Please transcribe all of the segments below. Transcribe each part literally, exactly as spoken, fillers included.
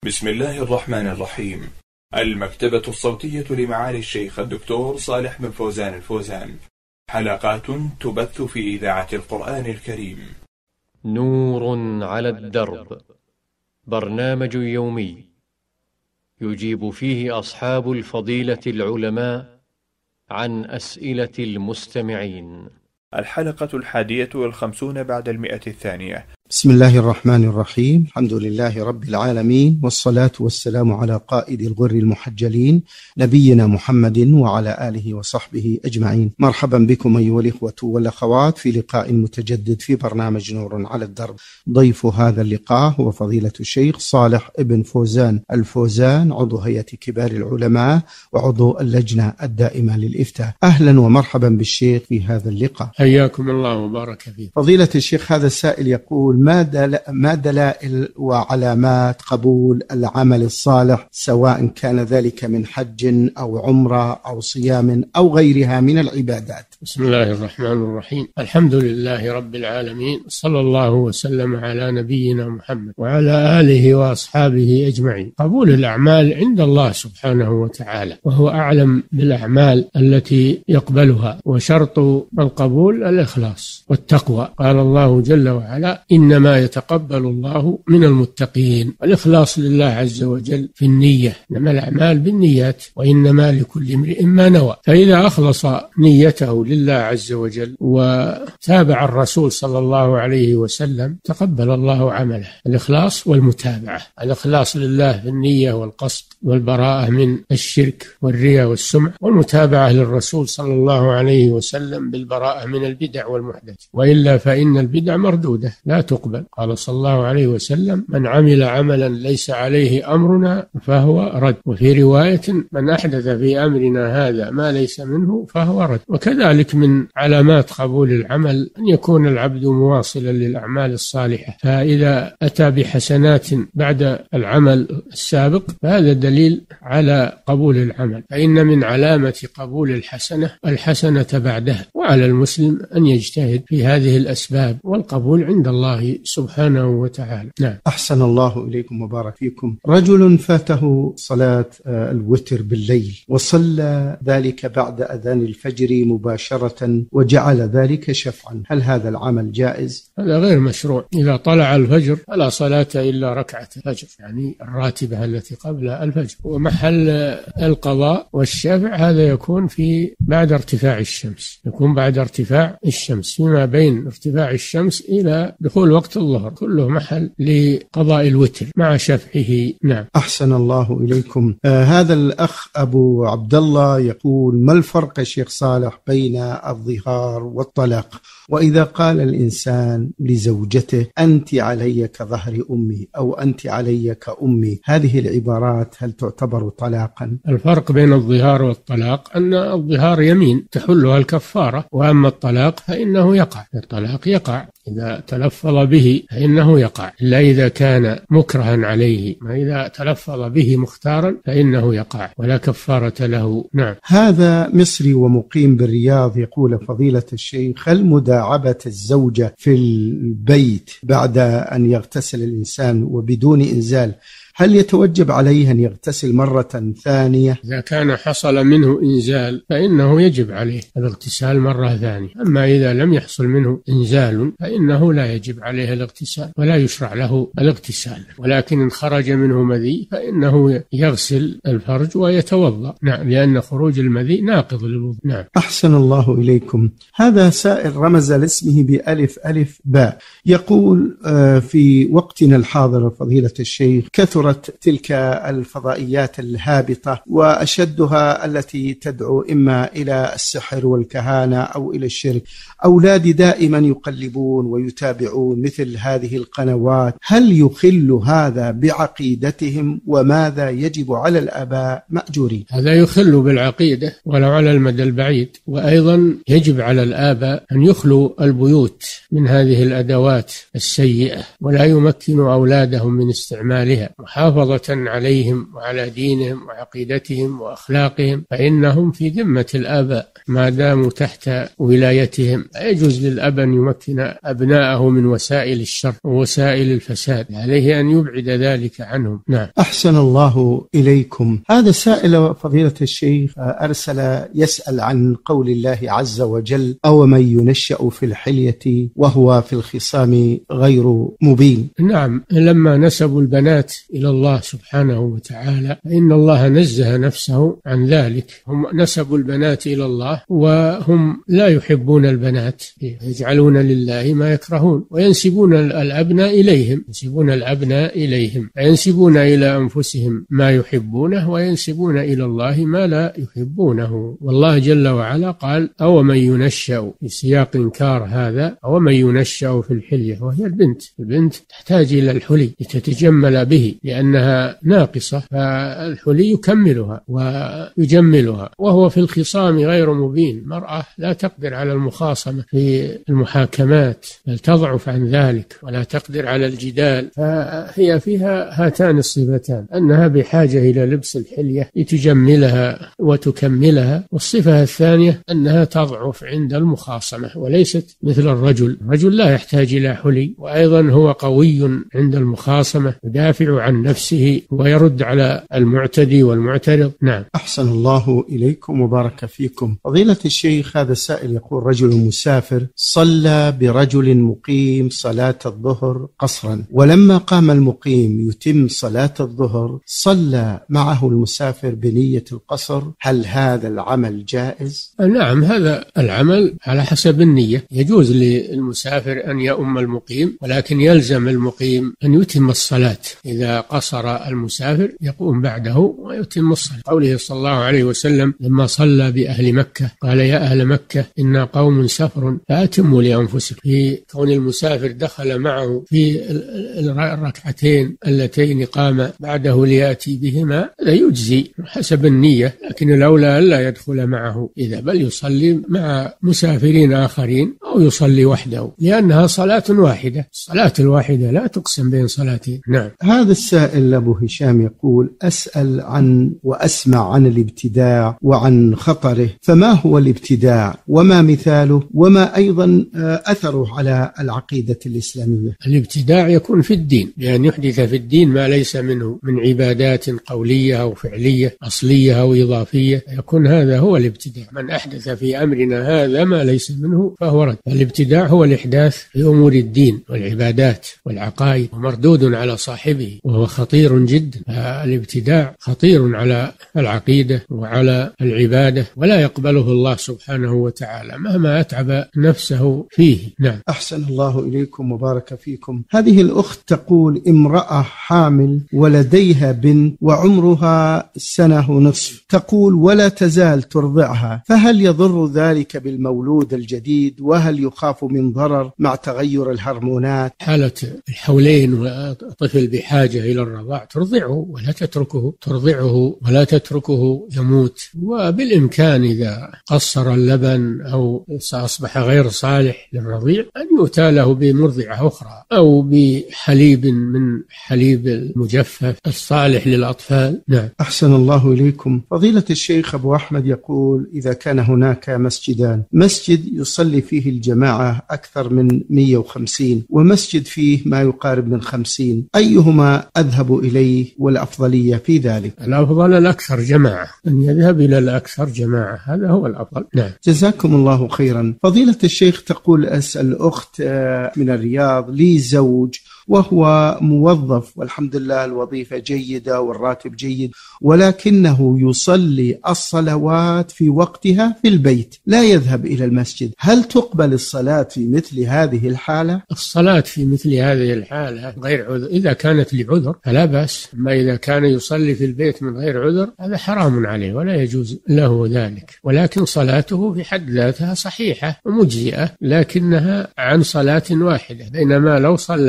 بسم الله الرحمن الرحيم. المكتبة الصوتية لمعالي الشيخ الدكتور صالح بن فوزان الفوزان، حلقات تبث في إذاعة القرآن الكريم. نور على الدرب، برنامج يومي يجيب فيه أصحاب الفضيلة العلماء عن أسئلة المستمعين. الحلقة الحادية والخمسون بعد المئة الثانية. بسم الله الرحمن الرحيم. الحمد لله رب العالمين، والصلاة والسلام على قائد الغر المحجلين نبينا محمد وعلى آله وصحبه أجمعين. مرحبا بكم أيها الإخوة والأخوات في لقاء متجدد في برنامج نور على الدرب. ضيف هذا اللقاء هو فضيلة الشيخ صالح بن فوزان الفوزان، عضو هيئة كبار العلماء وعضو اللجنة الدائمة للإفتاء. أهلا ومرحبا بالشيخ في هذا اللقاء. حياكم الله وبارك فيك. فضيلة الشيخ، هذا السائل يقول: ما دل... ما دلائل وعلامات قبول العمل الصالح، سواء كان ذلك من حج أو عمرة أو صيام أو غيرها من العبادات؟ بسم الله الرحمن الرحيم. الحمد لله رب العالمين، صلى الله وسلم على نبينا محمد وعلى آله وأصحابه أجمعين. قبول الأعمال عند الله سبحانه وتعالى، وهو أعلم بالأعمال التي يقبلها، وشرط القبول الإخلاص والتقوى. قال الله جل وعلا: إنما يتقبل الله من المتقين. والإخلاص لله عز وجل في النية، إنما الأعمال بالنيات وإنما لكل امرئ ما نوى. فإذا أخلص نيته لله عز وجل وتابع الرسول صلى الله عليه وسلم تقبل الله عمله. الإخلاص والمتابعة، الإخلاص لله في النية والقصد والبراءة من الشرك والرياء والسمع، والمتابعة للرسول صلى الله عليه وسلم بالبراءة من البدع والمحدث، وإلا فإن البدع مردودة لا تقبل. قال صلى الله عليه وسلم: من عمل عملا ليس عليه أمرنا فهو رد. وفي رواية: من أحدث في أمرنا هذا ما ليس منه فهو رد. وكذلك من علامات قبول العمل أن يكون العبد مواصلا للأعمال الصالحة، فإذا أتى بحسنات بعد العمل السابق فهذا دليل على قبول العمل. فإن من علامة قبول الحسنة الحسنة بعدها، وعلى المسلم أن يجتهد في هذه الأسباب، والقبول عند الله سبحانه وتعالى. نعم. أحسن الله إليكم وبارك فيكم. رجل فاته صلاة الوتر بالليل وصلى ذلك بعد أذان الفجر مباشرة وجعل ذلك شفعا، هل هذا العمل جائز؟ هذا غير مشروع. إذا طلع الفجر فلا صلاة إلا ركعة الفجر، يعني الراتبة التي قبل الفجر. ومحل القضاء والشفع هذا يكون في بعد ارتفاع الشمس، يكون بعد ارتفاع الشمس، فيما بين ارتفاع الشمس إلى دخول وقت الظهر، كله محل لقضاء الوتر مع شفعه. نعم. أحسن الله إليكم. آه هذا الأخ أبو عبد الله يقول: ما الفرق شيخ صالح بين الظهار والطلاق؟ وإذا قال الإنسان لزوجته: أنت علي كظهر أمي أو أنت علي كأمي، هذه العبارات هل تعتبر طلاقا؟ الفرق بين الظهار والطلاق أن الظهار يمين تحلها الكفارة، وأما الطلاق فإنه يقع. الطلاق يقع إذا تلفظ به فإنه يقع، إلا إذا كان مكرها عليه، ما إذا تلفظ به مختارا فإنه يقع ولا كفارة له. نعم. هذا مصري ومقيم بالرياض يقول: فضيلة الشيخ، هل مداعبة الزوجة في البيت بعد أن يغتسل الإنسان وبدون إنزال، هل يتوجب عليه أن يغتسل مرة ثانية؟ إذا كان حصل منه إنزال فإنه يجب عليه الاغتسال مرة ثانية. أما إذا لم يحصل منه إنزال فإنه لا يجب عليه الاغتسال ولا يشرع له الاغتسال، ولكن إن خرج منه مذي فإنه يغسل الفرج ويتوضأ. نعم، لأن خروج المذي ناقض للوضوء. نعم. أحسن الله إليكم. هذا سائل رمز لاسمه بألف ألف باء، يقول: في وقتنا الحاضر فضيلة الشيخ كثر تلك الفضائيات الهابطة، وأشدها التي تدعو إما إلى السحر والكهانة أو إلى الشرك. أولادي دائما يقلبون ويتابعون مثل هذه القنوات، هل يخل هذا بعقيدتهم؟ وماذا يجب على الآباء مأجورين؟ هذا يخل بالعقيدة ولو على المدى البعيد. وأيضا يجب على الآباء أن يخلوا البيوت من هذه الأدوات السيئة ولا يمكنوا أولادهم من استعمالها. محافظة عليهم وعلى دينهم وعقيدتهم وأخلاقهم، فإنهم في ذمة الآباء ما داموا تحت ولايتهم. لا يجوز للأب أن يمكن أبناءه من وسائل الشر ووسائل الفساد، عليه أن يبعد ذلك عنهم. نعم. أحسن الله إليكم. هذا سائل فضيلة الشيخ أرسل يسأل عن قول الله عز وجل: أو من ينشأ في الحلية وهو في الخصام غير مبين. نعم، لما نسبوا البنات إلى الله سبحانه وتعالى فإن الله نزه نفسه عن ذلك. هم نسبوا البنات إلى الله وهم لا يحبون البنات، يجعلون لله ما يكرهون، وينسبون الأبناء إليهم ينسبون الأبناء إليهم فينسبون إلى أنفسهم ما يحبونه، وينسبون إلى الله ما لا يحبونه. والله جل وعلا قال: أو من ينشأ، في سياق إنكار هذا، أو من ينشأ في الحلية، وهي البنت. البنت تحتاج إلى الحلي لتتجمل به لأنها ناقصة، فالحلي يكملها ويجملها. وهو في الخصام غير مبين، المرأة لا تقدر على المخاصمة في المحاكمات، بل تضعف عن ذلك ولا تقدر على الجدال، فهي فيها هاتان الصفتان: أنها بحاجة إلى لبس الحلية لتجملها وتكملها، والصفة الثانية أنها تضعف عند المخاصمة وليست مثل الرجل. الرجل لا يحتاج إلى حلي، وأيضا هو قوي عند المخاصمة، يدافع عن نفسه ويرد على المعتدي والمعترض. نعم. أحسن الله إليكم وبارك فيكم. فضيلة الشيخ هذا السائل يقول: رجل مسافر صلى برجل مقيم صلاة الظهر قصرا، ولما قام المقيم يتم صلاة الظهر صلى معه المسافر بنية القصر، هل هذا العمل جائز؟ نعم، هذا العمل على حسب النية. يجوز للمسافر أن يؤم المقيم، ولكن يلزم المقيم أن يتم الصلاة. إذا قصر المسافر يقوم بعده ويتم الصلاة. قوله صلى الله عليه وسلم لما صلى بأهل مكة قال: يا أهل مكة إنا قوم سفر فأتموا لأنفسكم. في كون المسافر دخل معه في الركعتين اللتين قام بعده ليأتي بهما لا يجزي حسب النية، لكن الأولى ألا يدخل معه إذا، بل يصلي مع مسافرين آخرين أو يصلي وحده، لأنها صلاة واحدة. الصلاة الواحدة لا تقسم بين صلاتين. نعم. هذا السائل أبو هشام يقول: أسأل عن وأسمع عن الابتداع وعن خطره، فما هو الابتداع وما مثاله وما أيضا أثره على العقيدة الإسلامية؟ الابتداع يكون في الدين، لأن يحدث في الدين ما ليس منه من عبادات قولية أو فعلية أصلية أو إضافية، يكون هذا هو الابتداع. من أحدث في أمرنا هذا ما ليس منه فهو رد. الابتداع هو الإحداث في أمور الدين والعبادات والعقائد، ومردود على صاحبه وهو خطير جدا. الابتداع خطير على العقيدة وعلى العبادة، ولا يقبله الله سبحانه وتعالى مهما أتعب نفسه فيه. نعم. أحسن الله إليكم وبارك فيكم. هذه الأخت تقول: امرأة حامل ولديها بنت وعمرها سنة ونصف، تقول ولا تزال ترضعها، فهل يضر ذلك بالمولود الجديد؟ وهل يخاف من ضرر مع تغير الهرمونات؟ حالة الحولين والطفل بحاجة إلى الرضاع ترضعه ولا تتركه ترضعه ولا تتركه يموت. وبالإمكان إذا قصر اللبن أو أصبح غير صالح للرضيع أن يؤتى له بمرضعة أخرى أو بحليب من حليب المجفف الصالح للأطفال. نعم. أحسن الله إليكم. فضيلة الشيخ أبو أحمد يقول: إذا كان هناك مسجدان، مسجد يصلي فيه الجماعة أكثر من مئة وخمسين ومسجد فيه ما يقارب من خمسين، أيهما أذهب إليه والأفضلية في ذلك؟ الأفضل الأكثر جماعة، أن يذهب إلى الأكثر جماعة، هذا هو الأفضل. نعم. جزاكم الله خيرا. فضيلة الشيخ تقول: أسأل أخت من الرياض، لي زوج وهو موظف والحمد لله الوظيفة جيدة والراتب جيد، ولكنه يصلي الصلوات في وقتها في البيت، لا يذهب إلى المسجد، هل تقبل الصلاة في مثل هذه الحالة؟ الصلاة في مثل هذه الحالة غير عذر، إذا كانت لعذر فلا بأس، أما إذا كان يصلي في البيت من غير عذر هذا حرام عليه ولا يجوز له ذلك. ولكن صلاته في حد ذاتها صحيحة ومجزئة، لكنها عن صلاة واحدة، بينما لو صلى مع الجماعة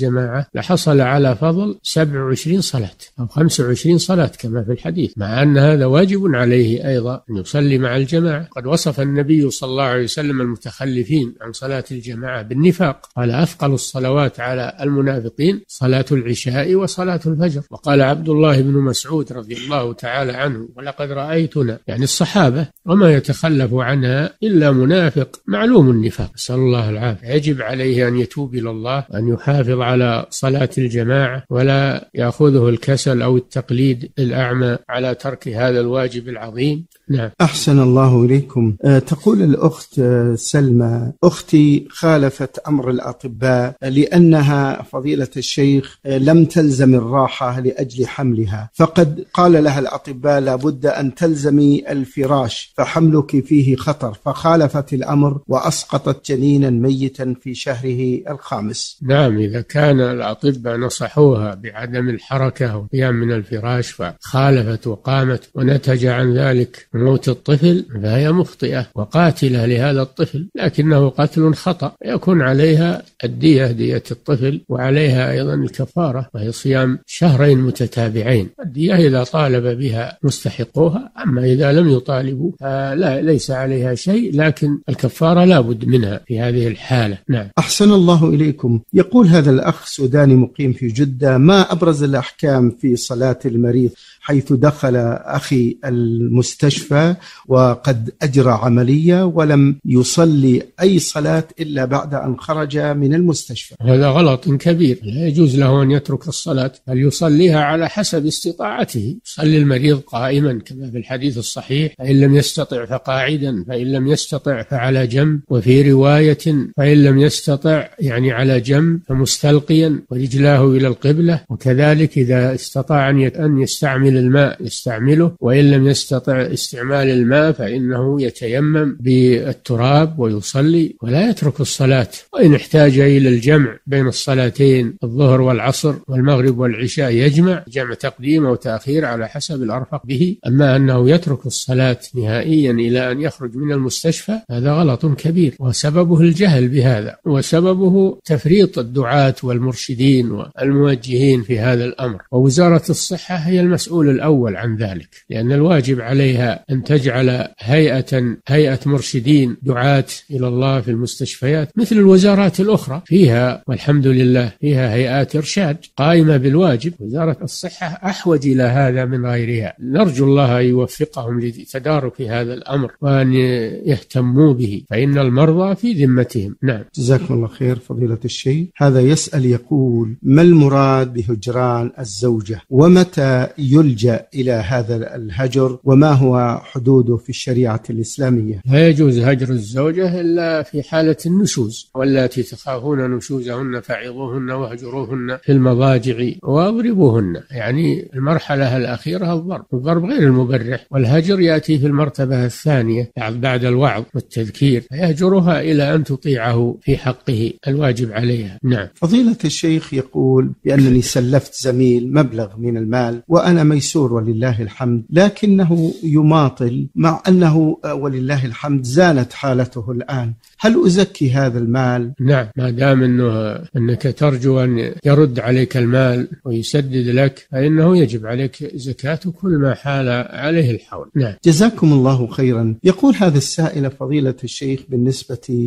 الجماعة لحصل على فضل سبع وعشرين صلاة أو خمس وعشرين صلاة كما في الحديث، مع أن هذا واجب عليه أيضا أن يصلي مع الجماعة. قد وصف النبي صلى الله عليه وسلم المتخلفين عن صلاة الجماعة بالنفاق، قال أثقل الصلوات على المنافقين صلاة العشاء وصلاة الفجر. وقال عبد الله بن مسعود رضي الله تعالى عنه: ولقد رأيتنا، يعني الصحابة، وما يتخلف عنها إلا منافق معلوم النفاق، نسأل الله العافية. يجب عليه أن يتوب إلى الله وأن يحافظ على صلاة الجماعة، ولا يأخذه الكسل أو التقليد الأعمى على ترك هذا الواجب العظيم. نعم. أحسن الله إليكم. أه تقول الأخت سلمى: أختي خالفت أمر الأطباء لأنها فضيلة الشيخ لم تلزم الراحة لأجل حملها، فقد قال لها الأطباء لابد أن تلزمي الفراش فحملك فيه خطر، فخالفت الأمر وأسقطت جنينا ميتا في شهره الخامس. نعم، إذا كان الأطباء نصحوها بعدم الحركة والقيام من الفراش فخالفت وقامت ونتج عن ذلك موت الطفل، فهي مخطئة وقاتلة لهذا الطفل، لكنه قتل خطأ، يكون عليها الدية، دية الطفل، وعليها أيضا الكفارة وهي صيام شهرين متتابعين. الدية إذا طالب بها مستحقوها، أما إذا لم يطالبوا لا ليس عليها شيء، لكن الكفارة لا بد منها في هذه الحالة. نعم. أحسن الله إليكم. يقول هذا الأخ سوداني مقيم في جدة: ما أبرز الأحكام في صلاة المريض حيث دخل أخي المستشفى وقد أجرى عملية ولم يصلي أي صلاة إلا بعد أن خرج من المستشفى؟ هذا غلط كبير، لا يجوز له أن يترك الصلاة، بل يصليها على حسب استطاعته. يصلي المريض قائما كما في الحديث الصحيح: فإن لم يستطع فقاعدا، فإن لم يستطع فعلى جنب، وفي رواية فإن لم يستطع يعني على جنب فمستلقيا ورجلاه إلى القبلة. وكذلك إذا استطاع أن يستعمل الماء يستعمله، وإن لم يستطع استعمال الماء فإنه يتيمم بالتراب ويصلي ولا يترك الصلاة. وإن احتاج إلى الجمع بين الصلاتين الظهر والعصر والمغرب والعشاء يجمع، جمع تقديم أو تأخير على حسب الأرفق به. أما أنه يترك الصلاة نهائيا إلى أن يخرج من المستشفى هذا غلط كبير، وسببه الجهل بهذا، وسببه تفريط الدعاة والمرشدين والموجهين في هذا الأمر. ووزارة الصحة هي المسؤول الأول عن ذلك، لأن الواجب عليها أن تجعل هيئة هيئة مرشدين دعاة إلى الله في المستشفيات مثل الوزارات الأخرى، فيها والحمد لله فيها هيئات إرشاد قائمة بالواجب. وزارة الصحة أحوج إلى هذا من غيرها، نرجو الله أن يوفقهم لتدارك هذا الأمر وأن يهتموا به، فإن المرضى في ذمتهم. نعم. جزاكم الله خير فضيلة الشيخ. هذا يسأل يقول: ما المراد بهجران الزوجة، ومتى يلجأ إلى هذا الهجر، وما هو حدوده في الشريعة الإسلامية؟ لا يجوز هجر الزوجة إلا في حالة النشوز، واللاتي تخافون نشوزهن فعظوهن واهجروهن في المضاجع واضربوهن، يعني المرحلة الأخيرة الضرب، الضرب غير المبرح، والهجر يأتي في المرتبة الثانية بعد الوعظ والتذكير، فيهجرها إلى أن تطيعه في حقه الواجب عليها. نعم. فضيلة الشيخ يقول بأنني سلفت زميل مبلغ من المال وأنا ميسور ولله الحمد، لكنه يماطل مع أنه ولله الحمد زانت حالته الآن، هل أزكي هذا المال؟ نعم، ما دام أنه أنك ترجو أن يرد عليك المال ويسدد لك فإنه يجب عليك زكاة كل ما حال عليه الحول. نعم. جزاكم الله خيرا. يقول هذا السائل فضيلة الشيخ بالنسبة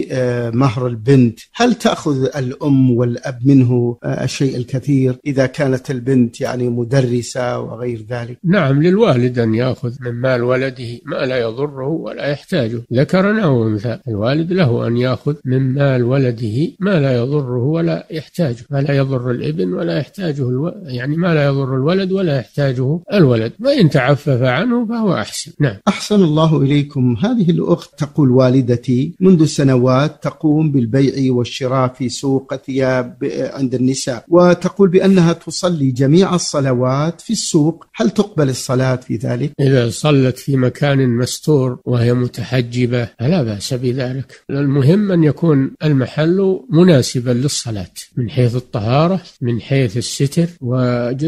لمهر البنت، هل تأخذ الأم والأب منه الشيء الكثير إذا كانت البنت يعني مدرسة وغير ذلك؟ نعم، للوالد أن يأخذ من مال ولده ما لا يضره ولا يحتاجه، ذكرا أو أنثى. الوالد له أن يأخذ من مال ولده ما لا يضره ولا يحتاجه، ما لا يضر الابن ولا يحتاجه الو... يعني ما لا يضر الولد ولا يحتاجه الولد، وإن تعفف عنه فهو أحسن. نعم. أحسن الله إليكم. هذه الأخت تقول: والدتي منذ سنوات تقوم بالبيع والشراء في سوق ثياب عند النساء، وتقول بأنها تصلي جميع الصلوات في السوق، هل تقبل الصلاة في ذلك؟ إذا صلت في مكان مستور وهي متحجبة فلا بأس بذلك، المهم أن يكون المحل مناسبا للصلاة من حيث الطهارة من حيث الستر، وجزاها الله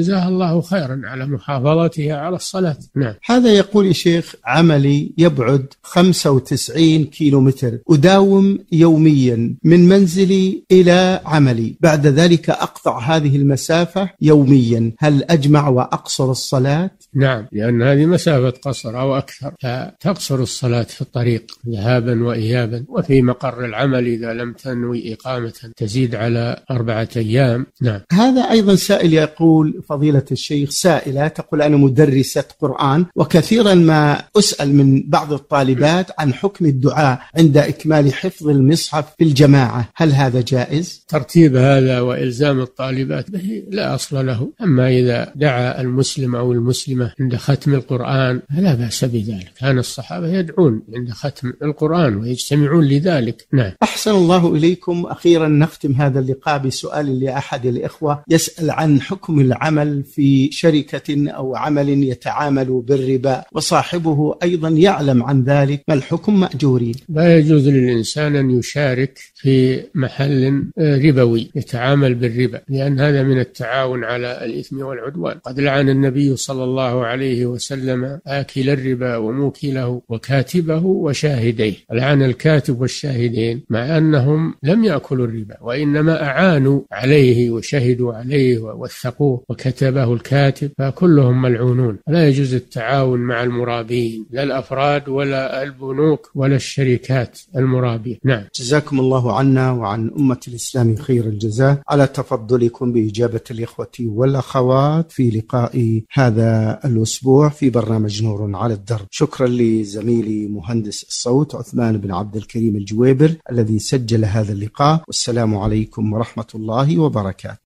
الله خيرا على محافظتها على الصلاة. نعم. هذا يقول يا شيخ عملي يبعد خمسة وتسعين كيلو متر، أداوم يوميا من منزلي إلى عملي، بعد ذلك أقطع هذه المسافة يوميا، هل أجمع وأقصر الصلاة؟ نعم، لأن هذه مسافة قصر أو أكثر، فتقصر الصلاة في الطريق ذهابا وإيابا، وفي مقر العمل إذا لم تنوي إقامة تزيد على أربعة أيام. نعم. هذا أيضا سائل يقول فضيلة الشيخ، سائلة تقول أنا مدرسة قرآن، وكثيرا ما أسأل من بعض الطالبات عن حكم الدعاء عند إكمال حفظ المصحف في الجماعة، هل هذا جائز؟ ترتيب هذا وإلزام الطالبات به لا أصل له، أما إذا دعا المسلم أو المسلمة عند ختم القرآن فلا بأس بذلك، كان الصحابة يدعون عند ختم القرآن ويجتمعون لذلك. نعم. أحسن الله إليكم. أخيرا نختم هذا اللقاء بسؤال لأحد الإخوة يسأل عن حكم العمل في شركة أو عمل يتعامل بالربا، وصاحبه أيضا يعلم عن ذلك، ما الحكم مأجورين؟ لا يجوز للإنسان أن يشارك في محل ربوي يتعامل بالربا، لأن هذا من التعاون على الإثم والعدوان. قد لعن النبي صلى الله عليه وسلم آكل الربا وموكله وكاتبه وشاهديه، لعن الكاتب والشاهدين مع أنهم لم يأكلوا الربا، وإنما أعانوا عليه وشهدوا عليه ووثقوه وكتبه الكاتب، فكلهم ملعونون. لا يجوز التعاون مع المرابين، لا الأفراد ولا البنوك ولا الشركات المرابية. نعم. جزاكم الله عنا وعن أمة الإسلام خير الجزاء على تفضلكم بإجابة الإخوة والأخوات في لقاء هذا الأسبوع في برنامج نور على الدرب. شكرا لزميلي مهندس الصوت عثمان بن عبد الكريم الجويبر الذي سجل هذا اللقاء، والسلام عليكم ورحمة الله وبركاته.